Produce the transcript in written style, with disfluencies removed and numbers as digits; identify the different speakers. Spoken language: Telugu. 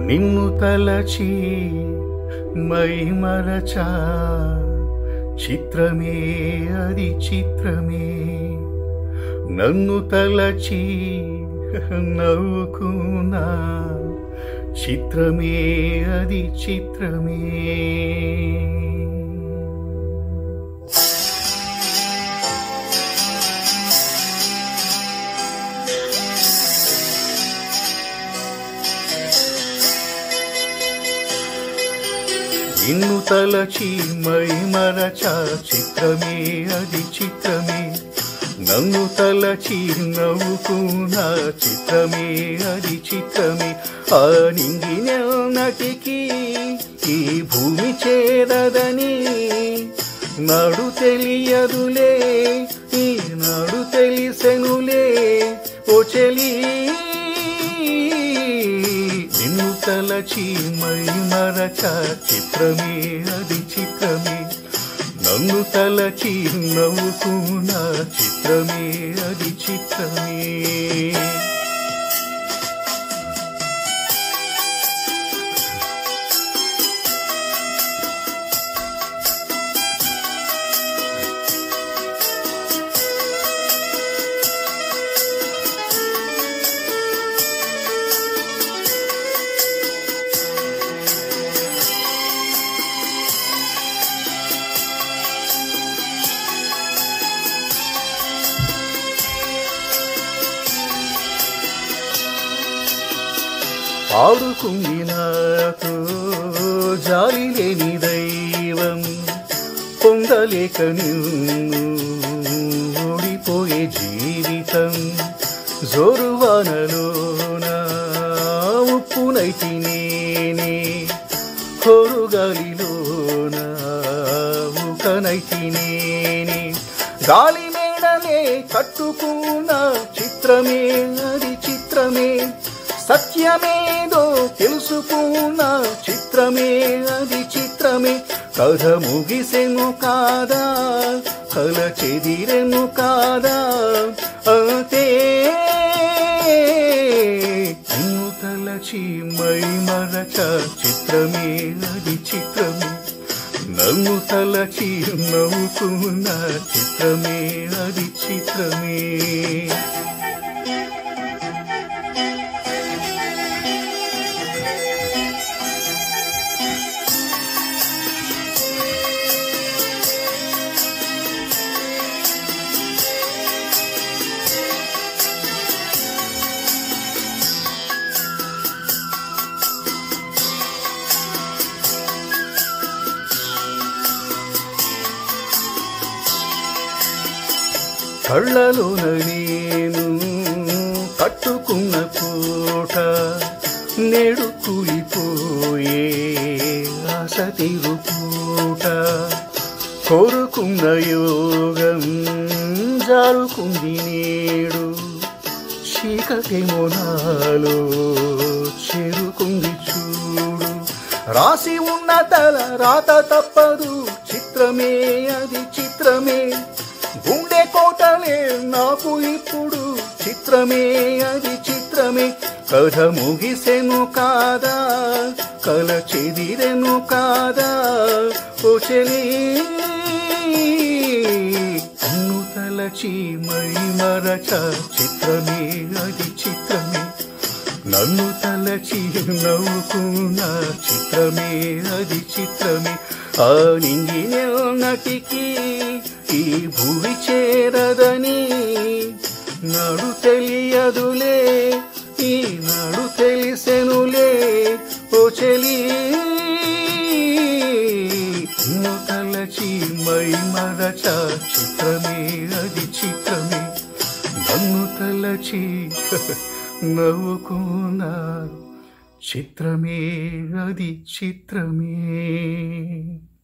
Speaker 1: నిన్ను తలచి మైమరచా చిత్రమే అది చిత్రమే నన్ను తలచి నవ్వుకున్నా చిత్రమే అది చిత్రమే నిన్ను తలచి మైమరచా చిత్రమే అది చిత్రమే నన్ను తలచి నవ్వుకున్నా చిత్రమే అది చిత్రమే ఆ నింగినటికి ఈ భూమి చేరదని నాడు తెలియదులే ఈనాడు తెలిసెనులే ఓ చెలి నిన్ను తలచి మైమరచా చిత్రమే అది చిత్రమే నన్ను తలచి నవ్వుకున్నా చిత్రమే అది చిత్రమే ఆడుకుంది నాతో జాలి లేని దైవం పొందలేక నిన్ను ఓడిపోయే జీవితం జోరువానలోన ఉప్పునైతి నేనే కోరుగాలిలోన ఉకనైతి నేనే గాలి మేడలే కట్టుకున్న చిత్రమే అది చిత్రమే సత్యమేదో తెలుసుకున్న చిత్రమే అది చిత్రమే కథ ముగిసెను కాదా కల చెదిరెను కాదా అంతే నిన్ను తలచి మైమరచా చిత్రమే అది చిత్రమే నన్ను తలచి నవ్వుకున్న చిత్రమే అది చిత్రమే కళ్ళలోన నేను కట్టుకున్న పూట నేడు కూలిపోయే ఆశ తీరుపూట కోరుకున్న యోగం జారుకుంది నేడు చీకటేమో నాలో చేరుకుంది చూడు రాసి ఉన్న తల రాత తప్పదు చిత్రమే అది చిత్రమే గుండె కోటలే నాకు ఇప్పుడు చిత్రమే అది చిత్రమే కథ ముగిసెను కాదా కల చెదిరెను కాదా ఓ చెలి నన్ను తలచి మైమరచా చిత్రమే అది చిత్రమే నన్ను తలచి నవ్వుకున్నా చిత్రమే అది చిత్రమే ఆ నింగినటికి ఈ భూమి చేరదని నాడు తెలియదులే ఈనాడు తెలిసెనులే ఓ చెలి నిన్ను తలచి మైమరచా చిత్రమే అది చిత్రమే నన్ను తలచి నవ్వుకున్నా చిత్రమే అది చిత్రమే